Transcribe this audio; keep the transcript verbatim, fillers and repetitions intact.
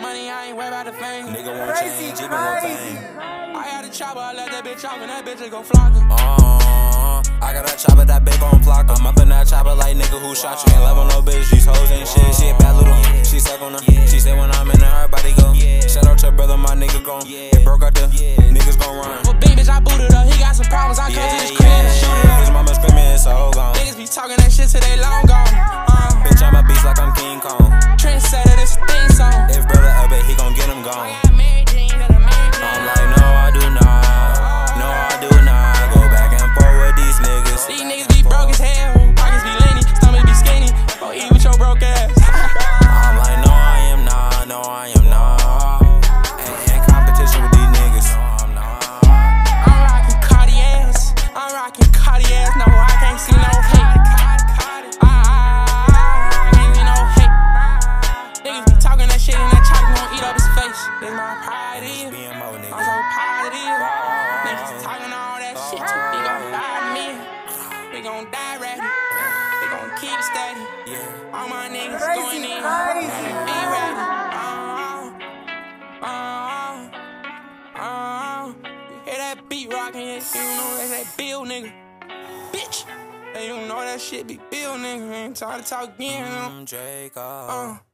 money, I ain't worried about the fame. Nigga won't change, even one thing. I had a chopper, I let that bitch off, and that bitch just go flocker. Uh, I got a chopper, that bitch gon' flock. I'm up in that chopper like nigga who shot you. Ain't love on no bitch, these hoes ain't shit. She a bad little, she suck on her. She say when I'm in her, her body go. Shout out to brother, my nigga gon'. It broke out the niggas gon' run. Well, big bitch, I booted up, he got some problems, I come to his crib and shoot it up. His mama screaming, it's so gone. Niggas be talking that shit till they long gone. Uh, Bitch, I'm a beast like I'm King Kong. Trent said that it's a theme song. If brother up it, he gon' get him gone. I'm like, no, I do not. No, I do not. Go back and forth with these niggas. These niggas be broke as hell. Pockets be leany, stomach be skinny. Oh, eat with your broke ass. I'm like, no, I am not. No, I am not. Ain't in competition with these niggas. No, I'm not. I'm rocking Cartiers. I'm rocking Cartiers. No, I can't see no hate. I, I can't see no hate. Niggas be talking that shit and that chocolate gon' eat up his face. This my pride is. I'm so proud of this. Niggas talking all that shit. We gon' die me. We gon' die ready. We gon' keep it steady. All my niggas going in. Be ready. Uh, uh, uh, you hear that beat rocking? You know that's that Bill nigga. Bitch. Hey, you know that shit be Bill nigga. Ain't time to talk again. I'm Draco. Uh.